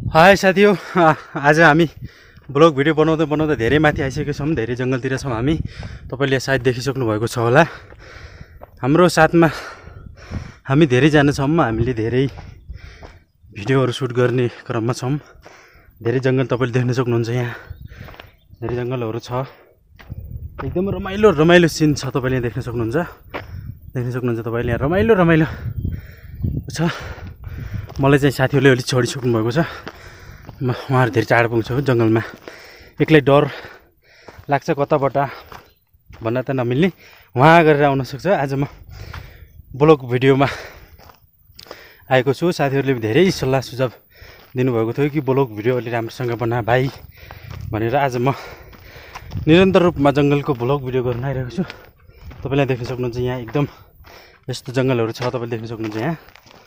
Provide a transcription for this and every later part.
हाय साथीहरु, आज हामी ब्लग भिडियो बनाउँदा धेरै माथि आइसकेका छौं। धेरै जंगलतिर छौं हामी। तपाईले सायद देखिसक्नु भएको छ होला। हाम्रो साथमा हामी धेरै जना छौं। हामीले धेरै भिडियोहरु सुट गर्ने क्रममा छौं। धेरै जंगल तपाईले देख्न सक्नुहुन्छ। यहाँ धेरै जंगलहरु छ। एकदम रमाइलो सीन छ। तपाईले देख्न सक्नुहुन्छ। तपाईले यहाँ रमाइलो छ। मलाई चाहिँ साथीहरुले अलि छोडिसक्नु भएको छ। उहाँहरु धेरै टाढा पुग्छ जंगलमा। एक्लै डर लाग्छ कताबाट भन्न त नमिल्ने। वहाँ गरेर आउन सक्छ। आज म ब्लग भिडियोमा आएको छु। साथीहरुले धेरै सल्लाह सुझाव दिनुभएको थियो कि ब्लग भिडियो अलि राम्रोसँग बना भाइ भनेर। आज म निरन्तर रूपमा जंगलको ब्लग भिडियो गर्न आइरहेको छु। तपाईले देख्न सक्नुहुन्छ। यहाँ एकदम यस्तो जंगलहरु छ। तपाईले देख्न सक्नुहुन्छ। यहाँ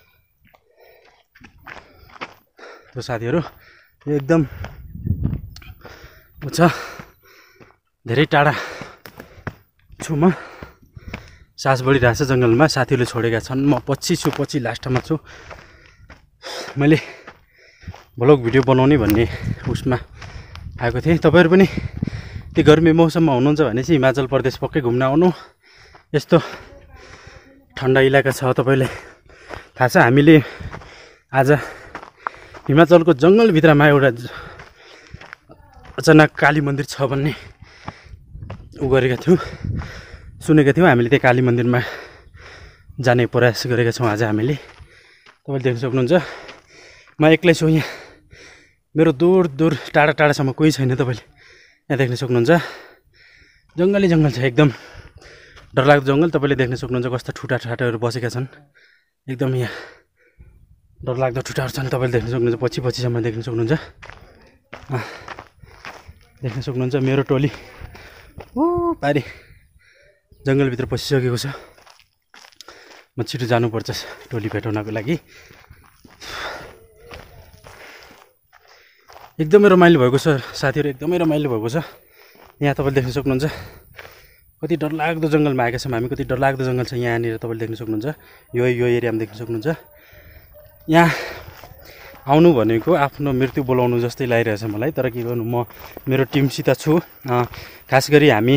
तो साथीहरु यो एकदम छ। धेरै टाढा छु म। सास बढिरहेछ जंगलमा। साथीहरुले छोडेका छन्। म पछि छु, पछि लास्टमा छु। मैले ब्लग भिडियो बनाउने भन्ने उसमा आएको थिएँ। तपाईहरु पनि त्यो गर्मी मौसममा हुनुहुन्छ भने चाहिँ हिमाचल प्रदेश पक्कै घुम्न आउनु। यस्तो ठण्डा इलाका छ। तपाईलाई थाहा छ। हामीले आज हिमाचलको जंगल भित्रमा एउटा अचानक काली मन्दिर छ भन्ने गरेका थियौं, सुनेका थियौं। हामीले त्यो काली मन्दिरमा जाने प्रयास गरेका छौं आज हामीले। तपाईले देख्न सक्नुहुन्छ। म एक्लै छु यहाँ। मेरो दूर टाढासम्म कोही छैन। तपाईले यहाँ देख्न सक्नुहुन्छ। जंगली जंगल छ। एकदम डरलाग्दो जंगल। तपाईले देख्न सक्नुहुन्छ कस्ता ठुटाहरू बसेका छन्। एकदम यहाँ डरलाग्दो ठुटाहरू छन्। तपाईले देख्न सक्नुहुन्छ। पछिसम्म देख्न सक्नुहुन्छ। देख्न सक्नुहुन्छ। मेरो टोली पारी जंगलभित्र पसिसकेको छ। म छिटो जानुपर्छ टोली भेटाउनको लागि। एकदमै रमाइलो भएको छ साथीहरु। एकदमै रमाइलो भएको छ। यहाँ तपाईले देख्न सक्नुहुन्छ। कति डरलाग्दो जंगलमा आएका छौं हामी। कति डरलाग्दो जंगल छ यहाँनिर। तपाईले देख्न सक्नुहुन्छ। यो एरियामा देख्न सक्नुहुन्छ। यहाँ आउनु भनेको आफ्नो मृत्यु बोलाउनु जस्तै लागिरहेछ मलाई। तर के गर्नु, म मेरो टिमसित छु। खास गरी हामी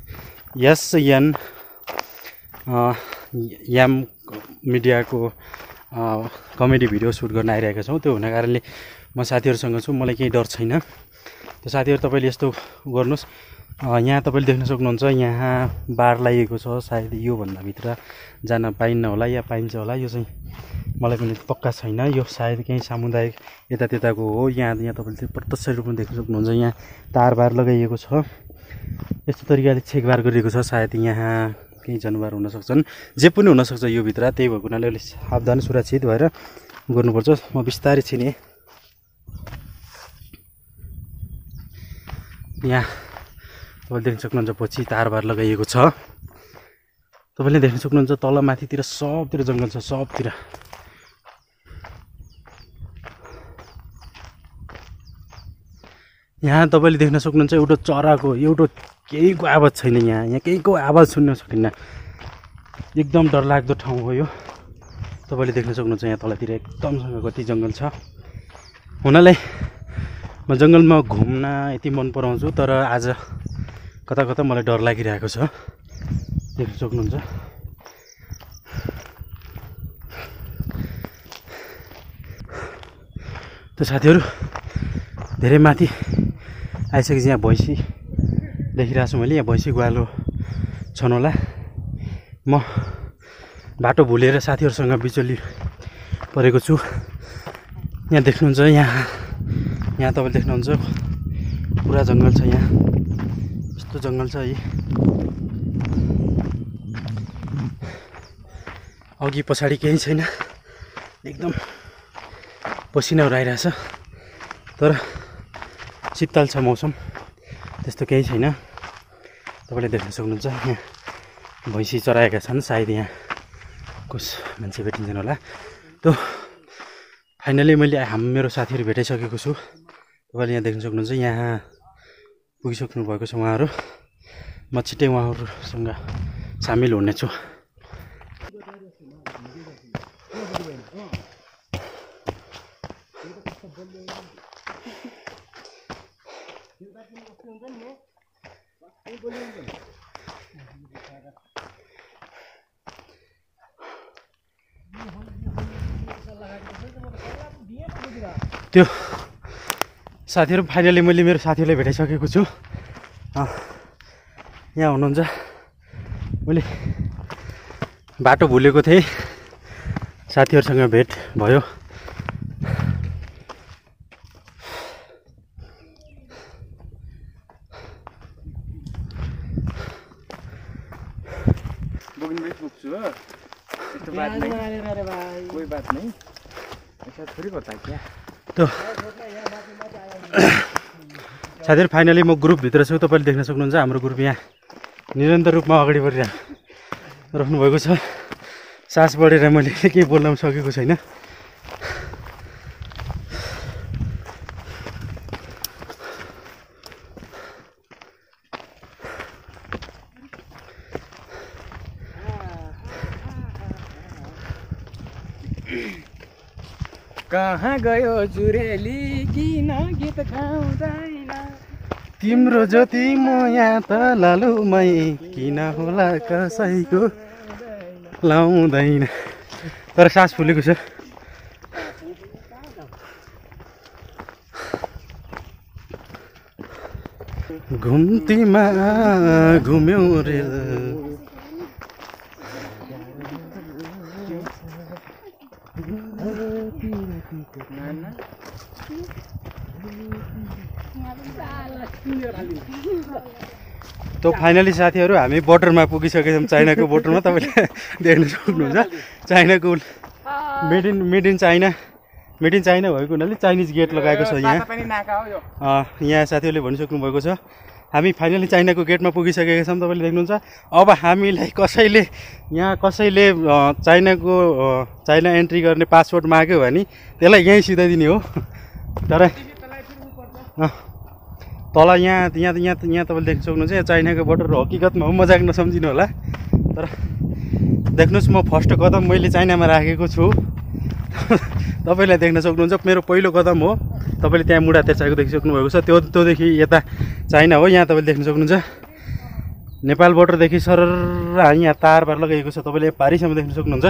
याम मिडियाको कमेडी भिडियो सुट गर्न आइरहेका छौं। त्यो हुने कारणले म साथीहरुसँग छु। मलाई केही डर छैन। त्यो साथीहरु तपाईले यस्तो गर्नुस्। यहाँ तपाईले देख्न सक्नुहुन्छ। यहाँ बार लागेको छ। सायद यो भन्दा भित्र जान पाइन्न होला या पाइन्छ होला। यो चाहिँ मलाई पनि पक्का छैन। यो सायद केही सामुदायिक यतात्यताको हो। यहाँ तपाईले प्रत्यक्ष रूपमा देख्न सक्नुहुन्छ। यहाँ तारबार लगाइएको छ। यस्तो तरिकाले छेकबार गरिएको छ। सायद यहाँ केही जनावर हुन सक्छन्। जे पनि हुन सक्छ यो भित्र। त्यही भएको हुनाले अलि सावधान सुरक्षित भएर गर्नुपर्छ। म बिस्तारै छिने। यहाँ तपाईले देख्न सक्नुहुन्छ। पछि तारबार लगाइएको छ। तपाईले देख्न सक्नुहुन्छ। तल माथितिर सबतिर जंगल छ। सबतिर यहाँ तपाईले देख्न सक्नुहुन्छ। एउटा चराको केहीको आवाज छैन। यहाँ केहीको आवाज सुन्न सकिन्न। एकदम डरलाग्दो ठाउँ हो यो। तपाईले देख्न सक्नुहुन्छ। यहाँ तलतिर एकदमसँग कति जंगल छ। हुनलाई म जंगलमा घुम्न यति मन पराउँछु। तर आज कता मलाई डर लागिरहेको छ। देख्न सक्नुहुन्छ। त साथीहरु धेरै माथि आइसकेपछि यहाँ भैँसी देखिरहेको छु मैले। यहाँ भैँसी ग्वालो छन् होला। म बाटो भुलेर साथीहरुसँग बिचोली परेको छु। यहाँ देख्नुहुन्छ। यहाँ तपाईले देख्नुहुन्छ। पुरा जंगल छ। यहाँ यस्तो जंगल छ। अघि पछाडि केही छैन। एकदम पसिनाहरु आइरहेछ। तर शीतल छ मौसम। त्यस्तो केही छैन। तपाईले देख्न सक्नुहुन्छ। यहाँ भैँसी चराएका छन्। सायद यहाँ कस मान्छे भेटिन्छन् होला। त फाइनली मैले मेरो साथीहरु भेटाइसकेको छु। तपाईले यहाँ देख्न सक्नुहुन्छ। यहाँ पुगिसक्नु भएको छ उहाँहरु। म छिट्टै उहाँहरुसँग सामेल हुनेछु। त्यो साथीहरु फाइनली मैले मेरो साथीहरुलाई भेटाइसकेको छु। यहाँ हुनुहुन्छ। मैले बाटो भुलेको थिएँ, साथीहरुसँग भेट भयो। कोई बात नहीं, ऐसा थोड़ी होता है क्या? तो साथीहरु फाइनली म ग्रुपभित्र छु। तपाईले देख्न सक्नुहुन्छ हाम्रो ग्रुप यहाँ निरन्तर रूपमा अगाडि बढिराख्नु भएको छ। सास बढेर मैले केही बोल्न सकेको छैन। कहाँ गयो जुरेली किन गीत गाउँदैन? तिम्रो जति म यहाँ त लालुमै किन होला कसैको लाउँदैन। तर सास फुलेको छ। घुम्तीमा घुम्यौ रेल तो फाइनली साथीहरु हामी बोर्डरमा पुगिसकेछौँ। चाइनाको बोर्डरमा तपाईले देख्न सक्नुहुन्छ। चाइनाको मेड इन चाइना भएको हुनाले चाइनिज गेट लगाएको छ यहाँ। यहाँ साथीहरुले भनिसक्नु भएको छ हामी फाइनली चाइनाको गेटमा पुगिसकेका छौँ। तपाईले देख्नुहुन्छ। अब हामीलाई कसैले चाइना एन्ट्री गर्ने पासपोर्ट माग्यो भने त्यसलाई यहीँ सिधाइदिने हो। तर तल यहाँ तपाईँले देख्न सक्नुहुन्छ। यहाँ चाइनाको बोर्डर हकीकतमा हो, मजाक नसम्झिनु होला। तर देख्नुहोस् म फर्स्ट कदम मैले चाइनामा राखेको छु। तपाईँलाई देख्न सक्नुहुन्छ मेरो पहिलो कदम हो। तपाईँले त्यहाँ मुढा तेर्साएको देखिसक्नु भएको छ। त्योदेखि यता चाइना हो। यहाँ तपाईँले देख्न सक्नुहुन्छ नेपाल बोर्डरदेखि सरर यहाँ तारबार लगाइएको छ। तपाईँले पारीसम्म देख्न सक्नुहुन्छ।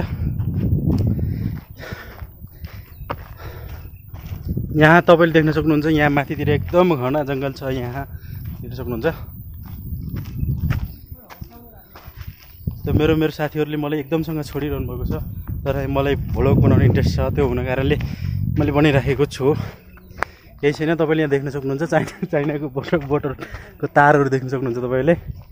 यहाँ तपाईँले देख्न सक्नुहुन्छ यहाँ माथितिर एकदम घना जङ्गल छ। यहाँ देख्न सक्नुहुन्छ। त्यो मेरो साथीहरूले मलाई एकदमसँग छोडिरहनु भएको छ। तर मलाई भ्लग बनाउने इन्ट्रेस्ट छ। त्यो हुने कारणले मैले बनाइराखेको छु। केही छैन। तपाईँले यहाँ देख्न सक्नुहुन्छ चाइनाको बोर्डरको तारहरू देख्न सक्नुहुन्छ तपाईँले।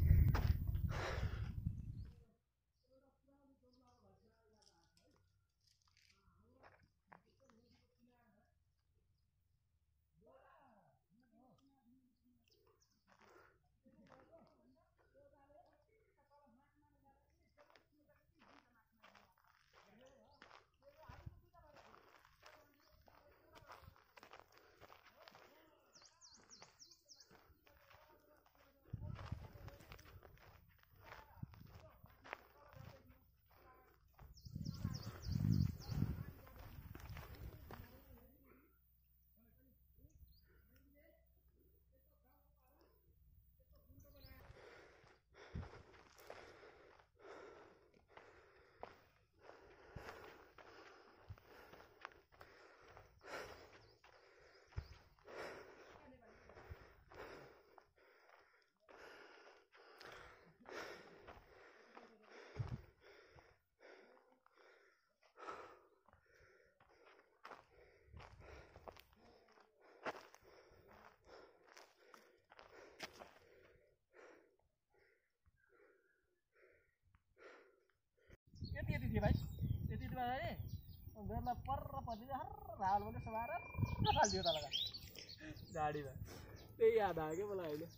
यति भाइ यति भाइ बेला पर्र पछि हाल पनि सवार फाल्दियो त लगा गाडीमा त्यही याद आयो के मलाई अहिले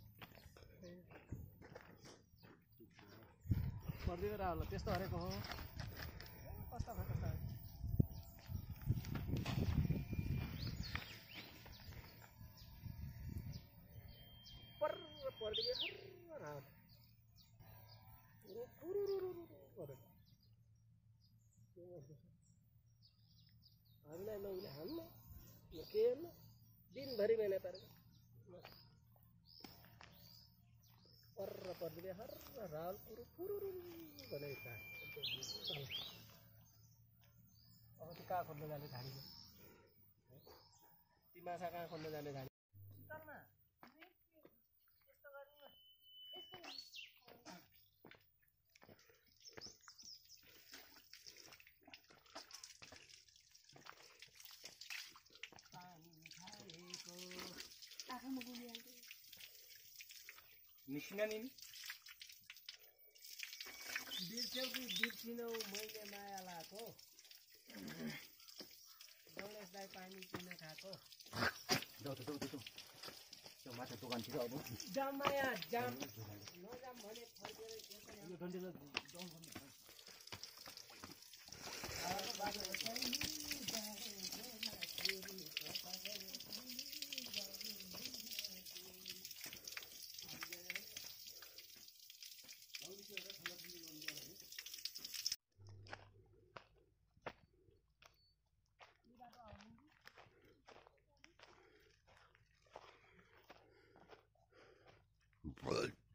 पर्दियो राहुल त्यस्तो हरेको हो कस्तो पर्र पर्दियो राहुल हामीलाई लौले हाल्न के दिनभरि मेहनत गरेको पर्र परिदिने हर राल पुरुरु भने अब त्यो कहाँ खोज्न जाने धाडीमा ती माछा कहाँ खोज्न जाने धाडी निस्किन नि बिर्स्यौ कि बिर्सिनौ मैले माया लाएको गणेशलाई पानी किन खाएको त्यो माछा दोकानतिर अब जामाया जाम नजाम भने फर्केर What?